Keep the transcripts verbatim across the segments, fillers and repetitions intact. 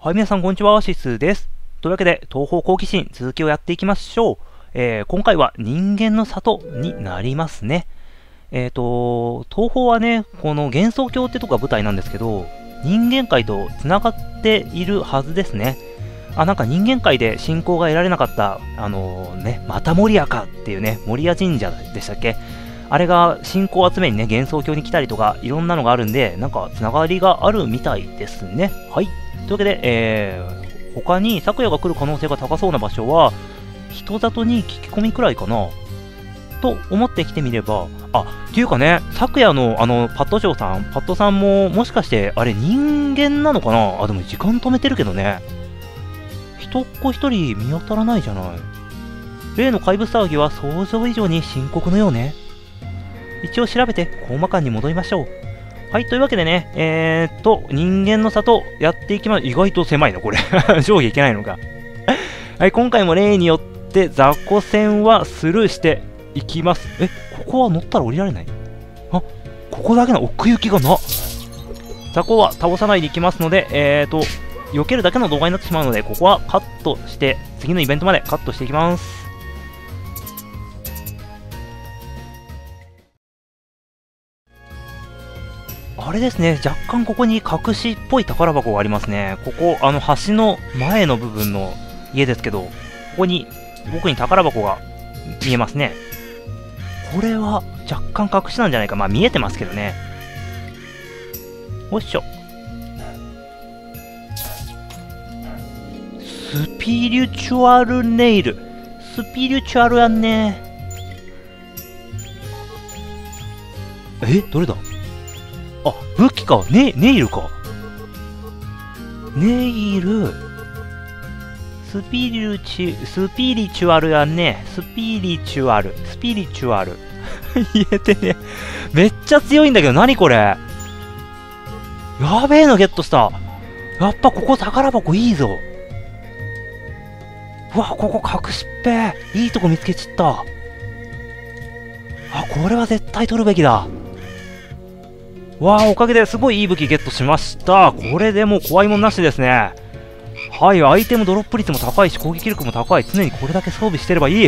はい、皆さん、こんにちは。シスです。というわけで、東方好奇心、続きをやっていきましょう。えー、今回は人間の里になりますね。えっと、東方はね、この幻想郷ってとこが舞台なんですけど、人間界と繋がっているはずですね。あ、なんか人間界で信仰が得られなかった、あのー、ね、また守屋かっていうね、守屋神社でしたっけ？あれが信仰集めにね、幻想郷に来たりとか、いろんなのがあるんで、なんか繋がりがあるみたいですね。はい。というわけで、えー、他に昨夜が来る可能性が高そうな場所は、人里に聞き込みくらいかなと思ってきてみれば、あ、っていうかね、昨夜のあの、パッド嬢さん、パッドさんも、もしかして、あれ人間なのかなあ、でも時間止めてるけどね。人っ子一人見当たらないじゃない。例の怪物騒ぎは想像以上に深刻のようね。一応調べて、コーマ館に戻りましょう。はい、というわけでね、えー、っと、人間の里やっていきます。意外と狭いの、これ。上下いけないのか。はい、今回も例によって雑魚戦はスルーしていきます。え、ここは乗ったら降りられない？あ、ここだけの奥行きがな。雑魚は倒さないでいきますので、えー、っと、避けるだけの動画になってしまうので、ここはカットして、次のイベントまでカットしていきます。あれですね、若干ここに隠しっぽい宝箱がありますね。ここ、あの橋の前の部分の家ですけど、ここに僕に宝箱が見えますね。これは若干隠しなんじゃないか。まあ見えてますけどね。よいしょ。スピリチュアルネイル。スピリチュアルやんね。え、どれだ？あ、武器か。ネ、ネイルか。ネイル。スピリチュ、スピリチュアルやね。スピリチュアル。スピリチュアル。言えてね。めっちゃ強いんだけど、何これ。やべえのゲットした。やっぱここ宝箱いいぞ。うわ、ここ隠しっぺ。いいとこ見つけちった。あ、これは絶対取るべきだ。わあ、おかげですごいいい武器ゲットしました。これでもう怖いもんなしですね。はい、アイテムドロップ率も高いし、攻撃力も高い。常にこれだけ装備してればいい。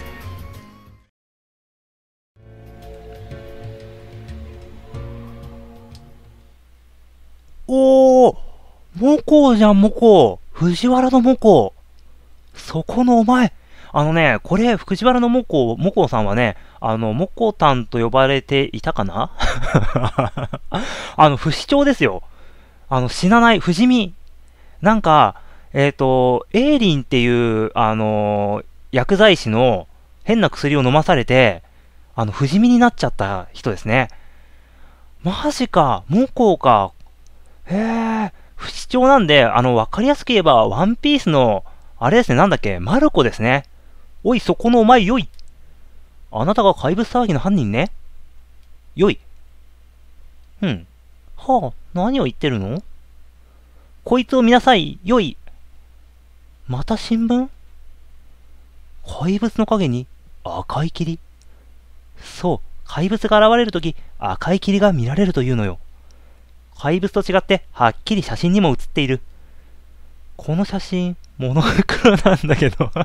おー、モコじゃん、モコ。藤原のモコ。そこのお前。あのね、これ、藤原のモコ、モコさんはね、あの、モコタンと呼ばれていたかなあの、不死鳥ですよ。あの、死なない、不死身。なんか、えっと、エイリンっていう、あのー薬剤師の変な薬を飲まされて、あの、不死身になっちゃった人ですね。マジか、モコか。へえ、不死鳥なんで、あの、わかりやすく言えば、ワンピースの、あれですね、なんだっけ、マルコですね。おい、そこのお前よい。あなたが怪物騒ぎの犯人ね。よい。うん。はあ、何を言ってるの？こいつを見なさい、よい。また新聞？怪物の影に赤い霧。そう、怪物が現れるとき、赤い霧が見られるというのよ。怪物と違って、はっきり写真にも写っている。この写真、モノクロなんだけど。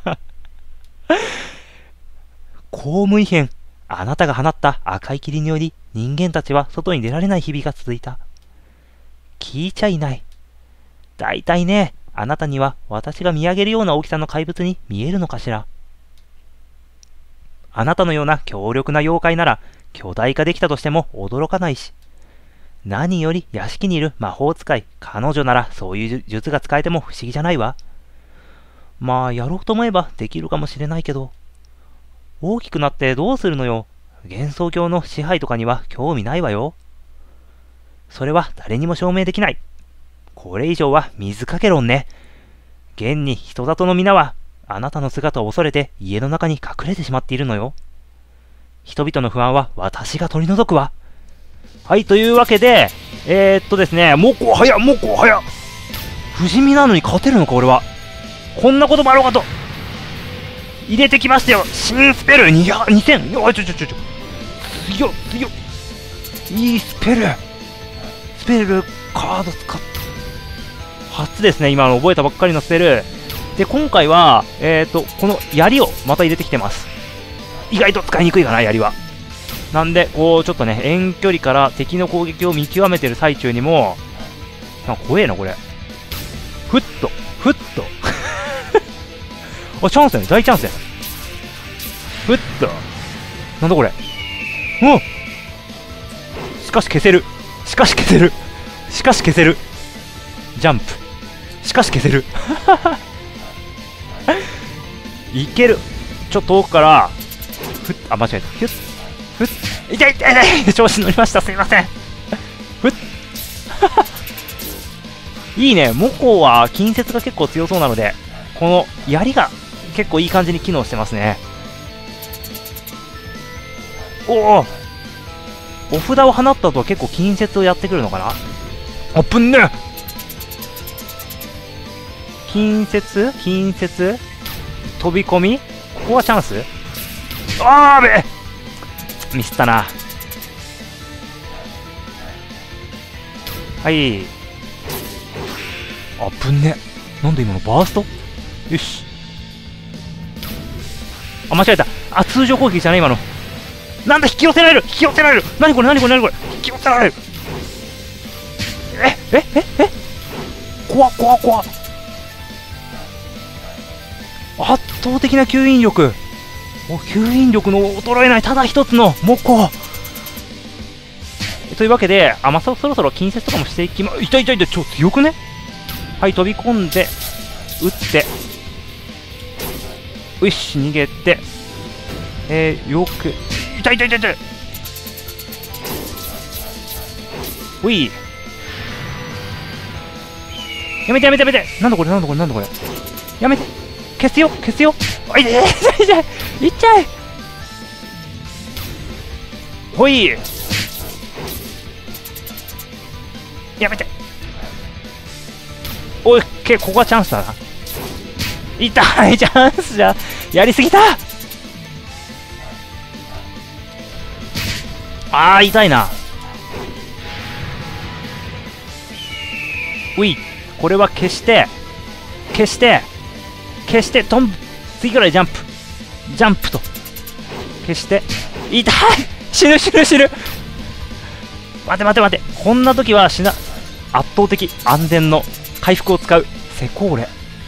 公務異変。あなたが放った赤い霧により、人間たちは外に出られない日々が続いた。聞いちゃいない。だいたいね、あなたには私が見上げるような大きさの怪物に見えるのかしら。あなたのような強力な妖怪なら、巨大化できたとしても驚かないし。何より屋敷にいる魔法使い、彼女ならそういう術が使えても不思議じゃないわ。まあ、やろうと思えばできるかもしれないけど。大きくなってどうするのよ。幻想郷の支配とかには興味ないわよ。それは誰にも証明できない。これ以上は水かけ論ね。現に人里の皆は、あなたの姿を恐れて家の中に隠れてしまっているのよ。人々の不安は私が取り除くわ。はい、というわけで、えー、っとですね、もこはや、もこはや。不死身なのに勝てるのか、俺は。こんなこともあろうかと。入れてきましたよ。新スペルにひゃく、にせん。よちょちょちょちょ。強っ、強っ。いいスペル。スペルカード使った。 初ですね、今の覚えたばっかりのスペル。で、今回は、えっと、この槍をまた入れてきてます。意外と使いにくいかな、槍は。なんで、こう、ちょっとね、遠距離から敵の攻撃を見極めてる最中にも、なんか怖えな、これ。ふっと、ふっと。あ、チャンスやね、大チャンスや。ふっと。なんだこれ。おっしかし消せる。しかし消せる。しかし消せる。ジャンプ。しかし消せる。いける。ちょっと遠くから、ふっ、あ、間違えた。ひゅっ、ふっ、痛い痛い痛い調子乗りました。すいません。ふっ。いいね。モコは近接が結構強そうなので、この槍が結構いい感じに機能してますね。おおお札を放った後は結構近接をやってくるのかな。あぶんね近接近接飛び込み、ここはチャンス。あーべミスったな。はい。あぶんね。なんで今のバースト。よし。あ、間違えた。あ、通常攻撃じゃない今の。なんだ、引き寄せられる引き寄せられる。何これ何これ何これ引き寄せられる。ええええ怖っ怖っ怖っ。圧倒的な吸引力。お吸引力の衰えないただ一つのモコ。というわけで、あ、まあ、そろそろ近接とかもしていきま、痛い痛い痛い、超強くね。はい、飛び込んで、撃って、よし、逃げて、えー、よく、痛い痛い痛い痛い。おい。やめてやめてやめて。なんだこれなんだこれなんだこれ。やめて。消すよ消すよ。あ、痛い痛い痛い痛い痛い。ほい。やめて。おい、け、ここはチャンスだな。痛いチャンスじゃ、やりすぎた。あー、痛いな。うい、これは消して、消して、消して、トン、次からジャンプ。ジャンプと。消して、痛い死ぬ死ぬ死ぬ。待て待て待て。こんな時は死な、圧倒的安全の回復を使う。セコーレ。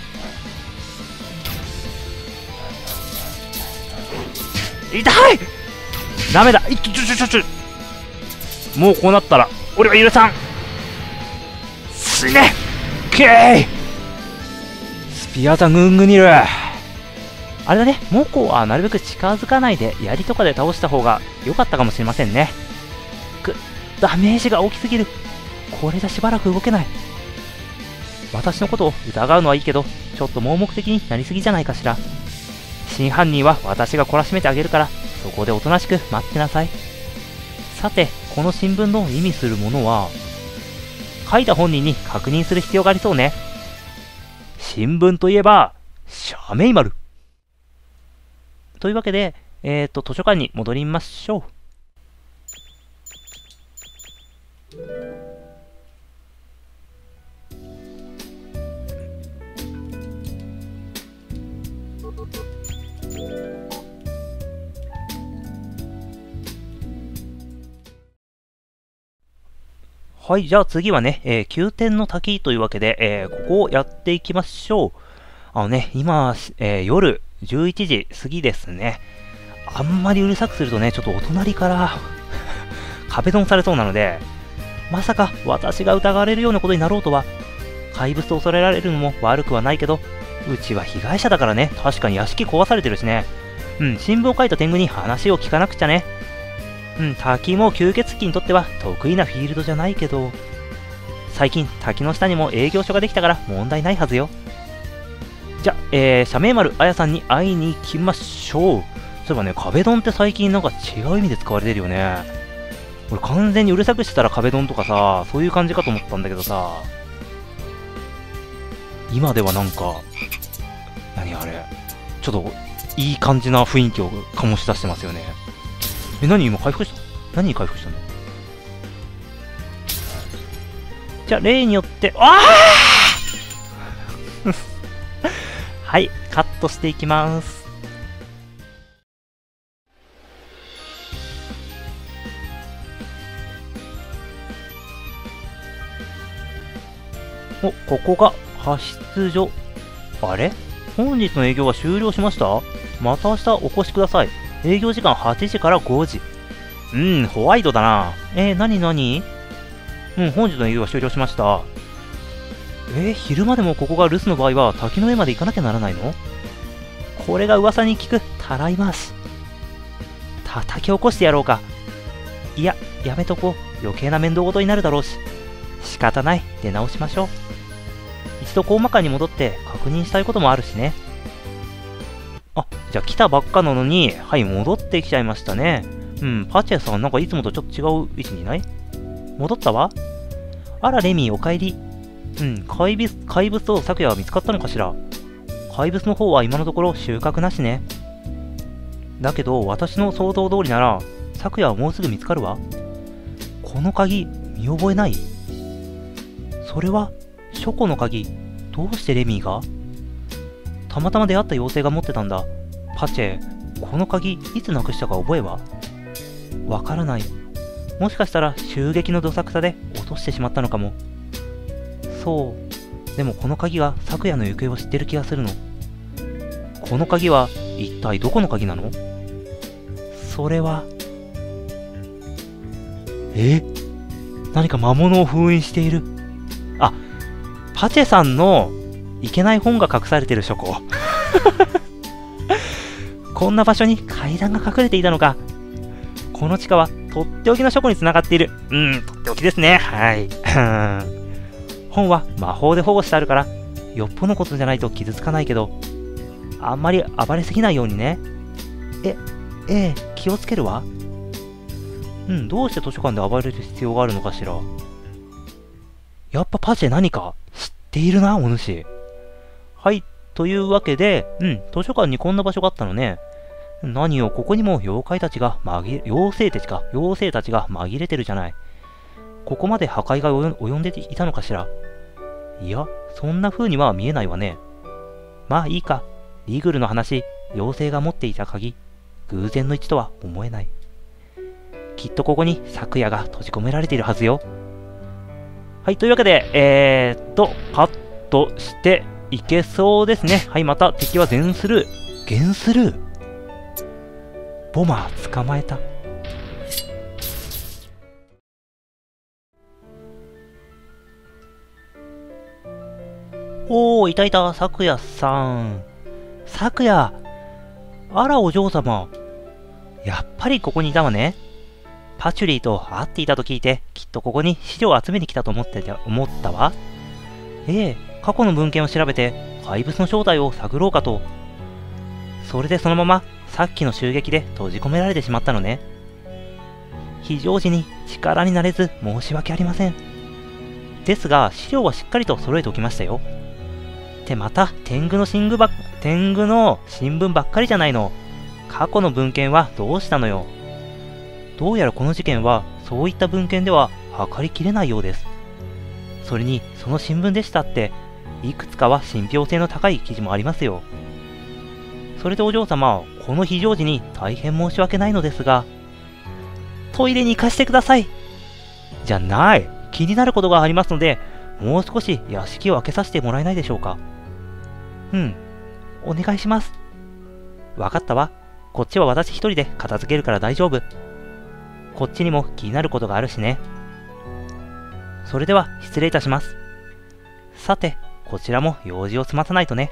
痛いダメだ。いっちょちょちょちょ。もうこうなったら、俺は許さん。死ねけーい。スピアザグングニル。あれだね、モコはなるべく近づかないで、槍とかで倒した方が良かったかもしれませんね。く、ダメージが大きすぎる。これじゃしばらく動けない。私のことを疑うのはいいけど、ちょっと盲目的になりすぎじゃないかしら。真犯人は私が懲らしめてあげるから、そこでおとなしく待ってなさい。さて、この新聞の意味するものは、書いた本人に確認する必要がありそうね。新聞といえば、社名丸。というわけで、えっと、図書館に戻りましょう。はい、じゃあ次はね、えー、宮殿の滝というわけで、えー、ここをやっていきましょう。あのね、今、えー、夜じゅういちじ過ぎですね。あんまりうるさくするとね、ちょっとお隣から壁ドンされそうなので、まさか私が疑われるようなことになろうとは、怪物と恐れられるのも悪くはないけど、うちは被害者だからね、確かに屋敷壊されてるしね。うん、新聞を書いた天狗に話を聞かなくちゃね。うん、滝も吸血鬼にとっては得意なフィールドじゃないけど、最近滝の下にも営業所ができたから問題ないはずよ。じゃあ、えー、社名丸あやさんに会いに行きましょう。そういえばね、壁ドンって最近なんか違う意味で使われてるよね。俺完全にうるさくしてたら壁ドンとかさ、そういう感じかと思ったんだけどさ、今ではなんか、何あれ、ちょっといい感じな雰囲気を醸し出してますよね。え、何今回復した？何に回復したの？じゃあ、例によって、ああはい、カットしていきます。お、ここが派出所。あれ？本日の営業は終了しました？また明日お越しください。営業時間はちじからごじ。うん、ホワイトだな。えー、なになに？うん、本日の営業は終了しました。えー、昼間でもここが留守の場合は滝の上まで行かなきゃならないの？これが噂に聞くたらい回し。叩き起こしてやろうか。いや、やめとこう。余計な面倒事になるだろうし。仕方ない。出直しましょう。一度大まかに戻って確認したいこともあるしね。あ、じゃあ来たばっかなのに、はい、戻ってきちゃいましたね。うん、パチェさんなんかいつもとちょっと違う位置にいない？戻ったわ。あら、レミーお帰り。うん、怪物、怪物と昨夜は見つかったのかしら。怪物の方は今のところ収穫なしね。だけど、私の想像通りなら、昨夜はもうすぐ見つかるわ。この鍵、見覚えない？それは、書庫の鍵、どうしてレミーが？たまたま出会った妖精が持ってたんだ。パチェ、この鍵、いつなくしたか覚えは？わからない。もしかしたら襲撃のどさくさで落としてしまったのかも。そう。でもこの鍵が昨夜の行方を知ってる気がするの。この鍵は一体どこの鍵なの？それは。え？何か魔物を封印している。あ、パチェさんのいけない本が隠されてる書庫。こんな場所に階段が隠れていたのか。この地下はとっておきの書庫につながっている。うん、とっておきですね。はい。本は魔法で保護してあるから、よっぽどのことじゃないと傷つかないけど、あんまり暴れすぎないようにね。え、ええ、気をつけるわ。うん、どうして図書館で暴れる必要があるのかしら。やっぱパチェ何か知っているな、お主。はい、というわけで、うん、図書館にこんな場所があったのね。何よ、ここにも妖怪たちが紛れ、妖精たちか、妖精たちが紛れてるじゃない。ここまで破壊が及んでいたのかしら。いや、そんな風には見えないわね。まあいいか。リグルの話、妖精が持っていた鍵、偶然の一致とは思えない。きっとここに昨夜が閉じ込められているはずよ。はい、というわけで、えーっと、カットしていけそうですね。はい、また敵は全スルー。ゲンスルー。ボマー捕まえた。おー、いたいた、昨夜さん。昨夜。あら、お嬢様。やっぱりここにいたわね。パチュリーと会っていたと聞いて、きっとここに資料を集めに来たと思ってた、思ったわ。ええ、過去の文献を調べて、怪物の正体を探ろうかと。それでそのまま、さっきの襲撃で閉じ込められてしまったのね。非常時に力になれず申し訳ありません。ですが、資料はしっかりと揃えておきましたよ。ってまた、天狗の新聞ばっ、天狗の新聞ばっかりじゃないの。過去の文献はどうしたのよ。どうやらこの事件は、そういった文献では測りきれないようです。それに、その新聞でしたって、いくつかは信憑性の高い記事もありますよ。それでお嬢様、この非常時に大変申し訳ないのですが、トイレに行かせてください。じゃない。気になることがありますので、もう少し屋敷を開けさせてもらえないでしょうか。うん。お願いします。わかったわ。こっちは私一人で片付けるから大丈夫。こっちにも気になることがあるしね。それでは失礼いたします。さて、こちらも用事を済まさないとね。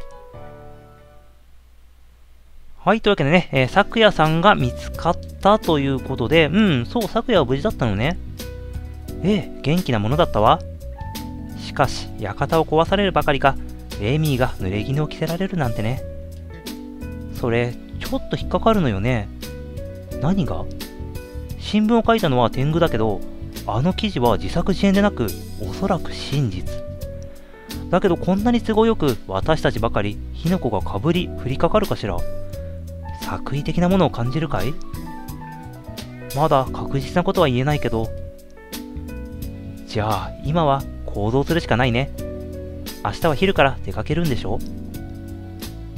はい、というわけでね、えー、昨夜さんが見つかったということで、うん、そう、昨夜は無事だったのね。ええ、元気なものだったわ。しかし、館を壊されるばかりか、レミーが濡れ衣を着せられるなんてね。それ、ちょっと引っかかるのよね。何が？新聞を書いたのは天狗だけど、あの記事は自作自演でなく、おそらく真実。だけどこんなに都合よく私たちばかり火の粉がかぶり降りかかるかしら。作為的なものを感じるかい？まだ確実なことは言えないけど。じゃあ今は行動するしかないね。明日は昼から出かけるんでしょ？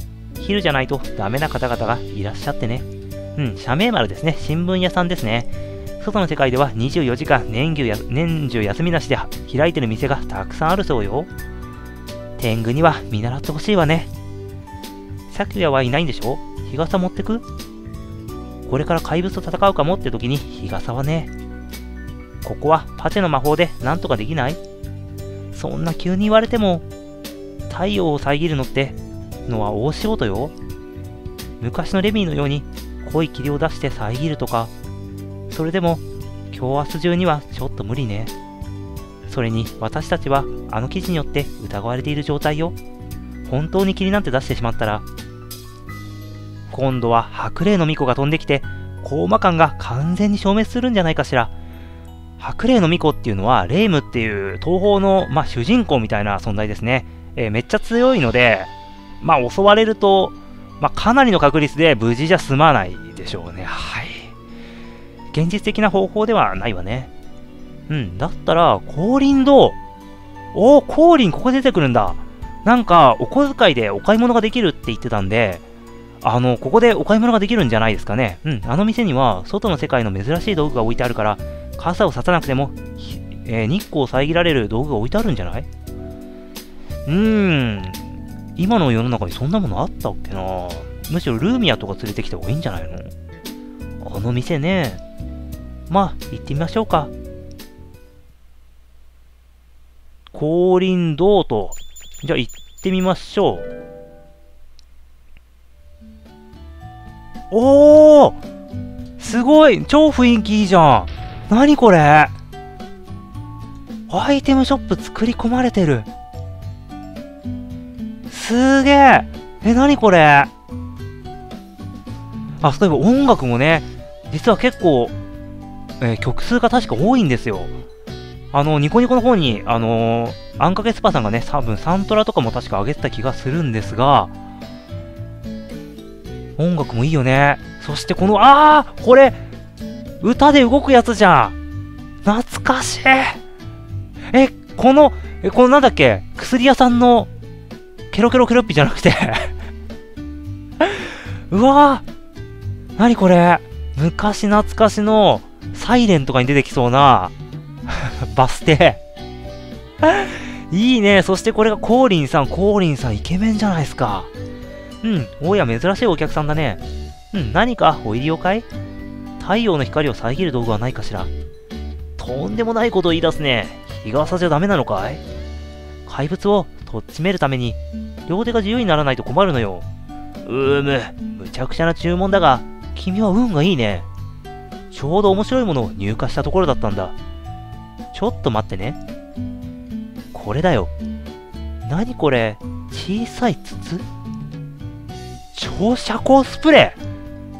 昼じゃないとダメな方々がいらっしゃってね。うん、社名丸ですね。新聞屋さんですね。外の世界ではにじゅうよじかん年中や年中休みなしで開いてる店がたくさんあるそうよ。天狗には見習ってほしいわね。咲夜はいないんでしょ？日傘持ってく？これから怪物と戦うかもって時に日傘はね。ここはパチェの魔法でなんとかできない？そんな急に言われても、太陽を遮るのってのは大仕事よ。昔のレミーのように濃い霧を出して遮るとか、それでも今日明日中にはちょっと無理ね。それに私たちはあの記事によって疑われている状態よ。本当に霧なんて出してしまったら、今度は白霊の巫女が飛んできて、高魔感が完全に消滅するんじゃないかしら。白霊の巫女っていうのは、レイムっていう東方の、まあ、主人公みたいな存在ですね。えー、めっちゃ強いので、まあ、襲われると、まあ、かなりの確率で無事じゃ済まないでしょうね。はい。現実的な方法ではないわね。うん、だったら、降臨堂。おー、降臨ここで出てくるんだ。なんか、お小遣いでお買い物ができるって言ってたんで、あの、ここでお買い物ができるんじゃないですかね。うん、あの店には、外の世界の珍しい道具が置いてあるから、傘を差さなくても、えー、日光を遮られる道具が置いてあるんじゃない？うーん、今の世の中にそんなものあったっけな。むしろルーミアとか連れてきた方がいいんじゃないの？あの店ね。まあ、行ってみましょうか。降臨堂と。じゃあ行ってみましょう。おー！すごい！超雰囲気いいじゃん！何これ？アイテムショップ作り込まれてる。すげえ！え、何これ？あ、そういえば音楽もね、実は結構、えー、曲数が確か多いんですよ。あの、ニコニコの方に、あのー、あんかけスパさんがね、多分サントラとかも確か上げてた気がするんですが、音楽もいいよね。そしてこの、あー！これ、歌で動くやつじゃん。懐かしい。え、この、え、このなんだっけ、薬屋さんの、ケロケロケロッピじゃなくてうわー、なにこれ、昔懐かしの、サイレンとかに出てきそうな、バス停。いいね。そしてこれがコーリンさん、コーリンさんイケメンじゃないですか。うん、おや珍しいお客さんだね。うん、何かお入り用かい？太陽の光を遮る道具はないかしら。とんでもないことを言い出すね。日傘じゃダメなのかい？怪物をとっちめるために、両手が自由にならないと困るのよ。うーむ、むちゃくちゃな注文だが、君は運がいいね。ちょうど面白いものを入荷したところだったんだ。ちょっと待ってね。これだよ。何これ？小さい筒？超遮光スプレー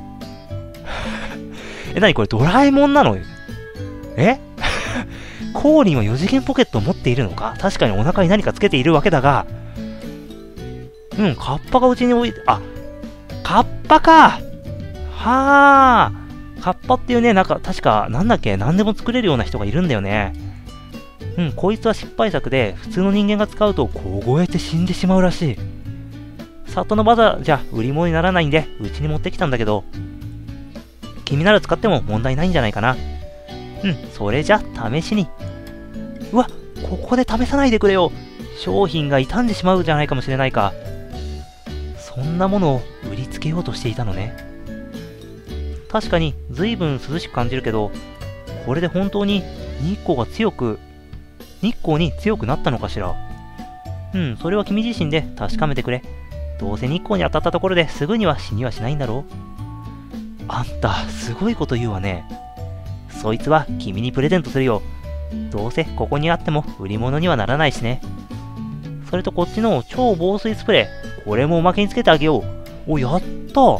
え、なにこれドラえもんなの？えコーリンはよ次元ポケットを持っているのか？確かにお腹に何かつけているわけだが、うん、カッパがうちに置いて、あ、カッパか！はー、カッパっていうね、なんか、確か、なんだっけ、何でも作れるような人がいるんだよね。うん、こいつは失敗作で、普通の人間が使うと凍えて死んでしまうらしい。里のバザーじゃ売り物にならないんで、うちに持ってきたんだけど、君なら使っても問題ないんじゃないかな。うん、それじゃ、試しに。うわ、ここで試さないでくれよ。商品が傷んでしまうじゃないかもしれないか。そんなものを売りつけようとしていたのね。確かに、随分涼しく感じるけど、これで本当に日光が強く、日光に強くなったのかしら。うん、それは君自身で確かめてくれ。どうせ日光に当たったところですぐには死にはしないんだろう。あんた、すごいこと言うわね。そいつは君にプレゼントするよ。どうせここにあっても売り物にはならないしね。それとこっちの超防水スプレー。これもおまけにつけてあげよう。お、やったうん、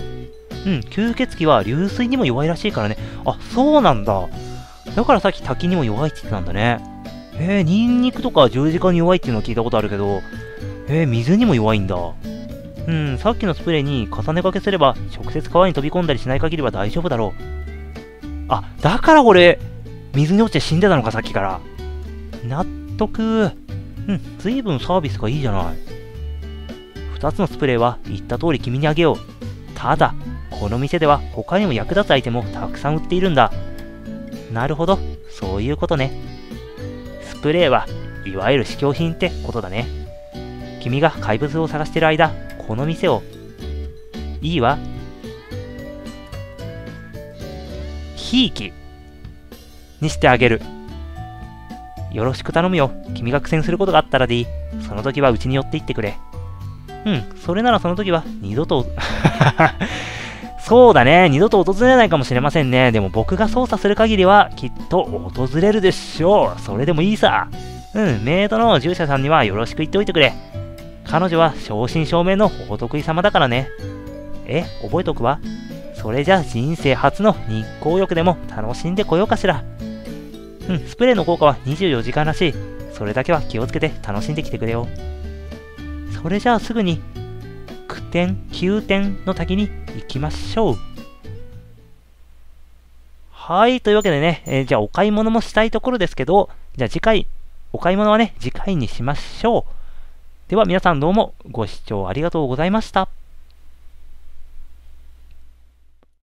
吸血鬼は流水にも弱いらしいからね。あ、そうなんだ。だからさっき滝にも弱いって言ってたんだね。えー、ニンニクとか十字架に弱いっていうのは聞いたことあるけど、えー、水にも弱いんだ。うん、さっきのスプレーに重ね掛けすれば、直接川に飛び込んだりしない限りは大丈夫だろう。あ、だから俺、水に落ちて死んでたのか、さっきから。納得。うん、随分サービスがいいじゃない。 ふたつのスプレーは言った通り君にあげよう。ただ、この店では他にも役立つアイテムをたくさん売っているんだ。なるほど、そういうことね。スプレーはいわゆる試供品ってことだね。君が怪物を探している間、この店を。いいわ。ひいきにしてあげる。よろしく頼むよ。君が苦戦することがあったらでいい。その時はうちに寄って行ってくれ。うん、それならその時は二度とそうだね、二度と訪れないかもしれませんね。でも僕が操作する限りはきっと訪れるでしょう。それでもいいさ。うん、メイドの従者さんにはよろしく言っておいてくれ。彼女は正真正銘のお得意様だからね。え、覚えておくわ。それじゃ人生初の日光浴でも楽しんでこようかしら。うん、スプレーの効果はにじゅうよじかんらしい。それだけは気をつけて楽しんできてくれよ。それじゃあすぐに、くてん、きゅうてんの滝に行きましょう。はい、というわけでね、えー、じゃあお買い物もしたいところですけど、じゃあ次回、お買い物はね、次回にしましょう。では皆さんどうもご視聴ありがとうございました。